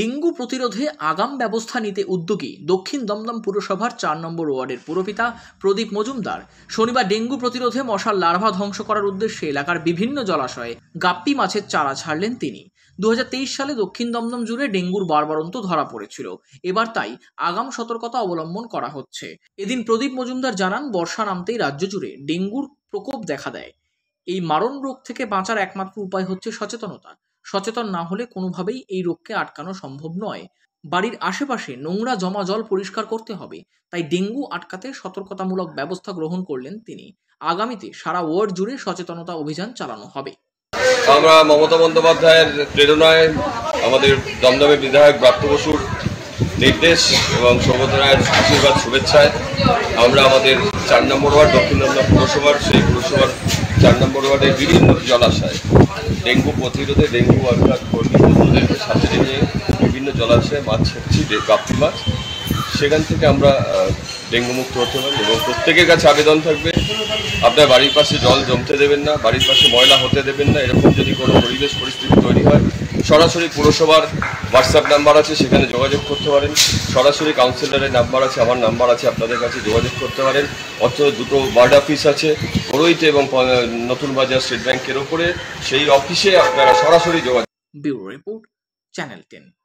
Dengue প্রতিরোধে আগাম ব্যবস্থা নিতে উদ্যোগী দক্ষিণ দমদম পুরসভার ৪ নম্বর ওয়ার্ডের পুরপিতা প্রদীপ মজুমদার শনিবার ডেঙ্গু প্রতিরোধে মশার লার্ভা ধ্বংস করার উদ্দেশ্যে এলাকার বিভিন্ন জলাশয়ে গাপ্পি মাছের চারা ছাড়লেন তিনি। ২০২৩ সালে দক্ষিণ দমদম জুড়ে ডেঙ্গুর বারবারন্ত ধরা পড়েছিল। এবার তাই আগাম সতর্কতা অবলম্বন করা হচ্ছে। এদিন প্রদীপ মজুমদার জানান, বর্ষা নামতেই রাজ্য জুড়ে ডেঙ্গুর প্রকোপ দেখা দেয়। এই মারণ রোগ থেকে বাঁচার একমাত্র উপায় হচ্ছে সচেতনতা। সচেতন না হলে কোনোভাবেই এই রোগকে আটকানো সম্ভব নয়। বাড়ির আশেপাশে নোংরা জমা জল পরিষ্কার করতে হবে। তাই ডেঙ্গু আটকাতে সতর্কতামূলক ব্যবস্থা গ্রহণ করলেন তিনি। আগামীতে সারা ওয়ার্ড জুড়ে সচেতনতা অভিযান চালানো হবে। আমরা মমতা বন্দ্যোপাধ্যায়ের প্রেরণায়, আমাদের দমদমের বিধায়ক ব্রাত্য বসুর নির্দেশ এবং সৌগত রায়ের আশীর্বাদ শুভেচ্ছায় আমরা আমাদের ৪ নম্বর ওয়ার্ড দক্ষিণ দমদম পুরসভার সেই পুরসভার ৪ নম্বর ওয়ার্ডের বিভিন্ন জলাশয় ডেঙ্গু প্রতিরোধে ডেঙ্গু অর্থাৎ কর্মীদেরকে সাথে নিয়ে বিভিন্ন জলাশয়ে মাছ ছাড়ছি, গাপ্পি মাছ। সেখান থেকে আমরা ডেঙ্গু মুক্ত হতে পারি এবং প্রত্যেকের কাছে আবেদন থাকবে, আপনার বাড়ির পাশে জল জমতে দেবেন না, বাড়ির পাশে ময়লা হতে দেবেন না। এরকম যদি কোনো পরিবেশ পরিস্থিতি তৈরি হয়, সরাসরি পুরসভার হোয়াটসঅ্যাপ নাম্বার আছে, সেখানে যোগাযোগ করতে পারেন। সরাসরি কাউন্সিলরের নাম্বার আছে, আমার নাম্বার আছে, আপনাদের কাছে যোগাযোগ করতে পারেন। অথচ দুটো ওয়ার্ড অফিস আছে, বড়ইতে এবং নতুন বাজার স্টেট ব্যাংকের ওপরে, সেই অফিসে আপনারা সরাসরি যোগাযোগ। Bureau report, channel 10।